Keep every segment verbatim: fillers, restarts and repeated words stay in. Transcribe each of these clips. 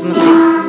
Смотри.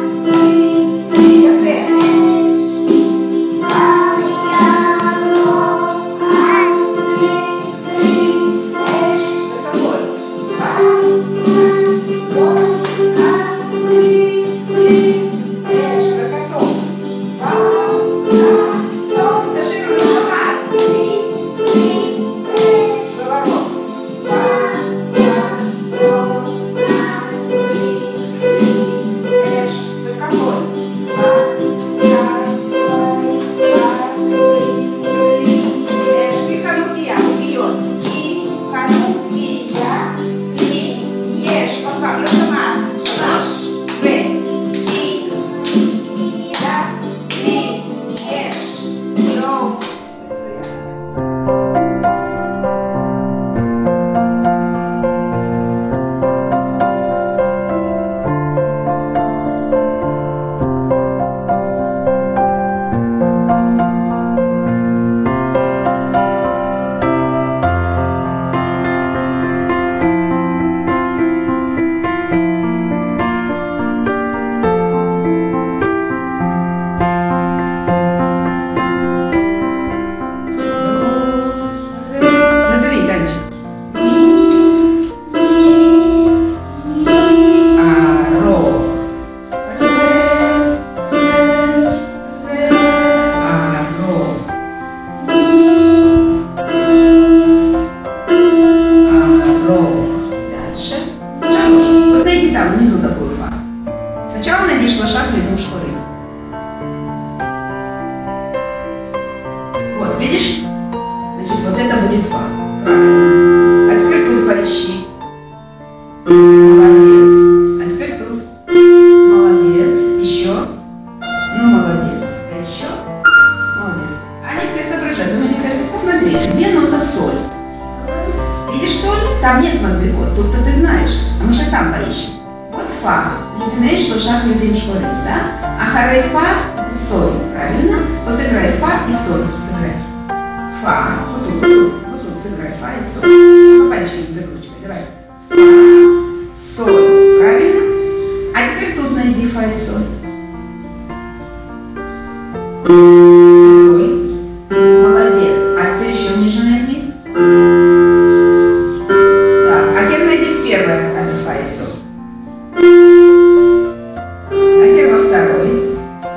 Там внизу такую фа. Сначала найдешь лошак рядом шкуры. Вот, видишь? Значит, вот это будет фа. А теперь тут поищи. Молодец. А теперь тут. Молодец. Еще. Ну, молодец. А еще. Молодец. Они все соображают. Думаете, посмотри, где нота соль? Видишь соль? Там нет мадбихот. Тут-то ты знаешь. А мы сейчас сам поищем. Вот фа. Лифней шлошак людим шкуры, да? А харай фа это соль, правильно? Вот сыграй фа и соль. Сыграй. Фа. Вот тут, вот тут, вот тут сыграй фа и соль. Ну, пальчики закручивай. Давай. Фа, соль. Правильно? А теперь тут найди фа и соль. Соль. Молодец. А теперь еще ниже найди. Так. А теперь найди в первой октаве фа и соль. А теперь во второй.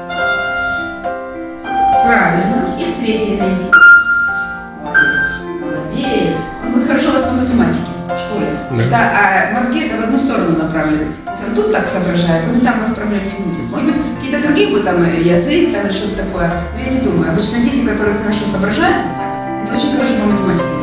Правильно. И в третьей найди. Молодец. Молодец. Он будет хорошо у вас по математике в школе. Да. Это, а мозги это в одну сторону направлены. Если он тут так соображает, то там у вас проблем не будет. Может быть, какие-то другие будут там язык там, или что-то такое. Но я не думаю. Обычно дети, которые хорошо соображают, вот так, они очень хорошо по математике.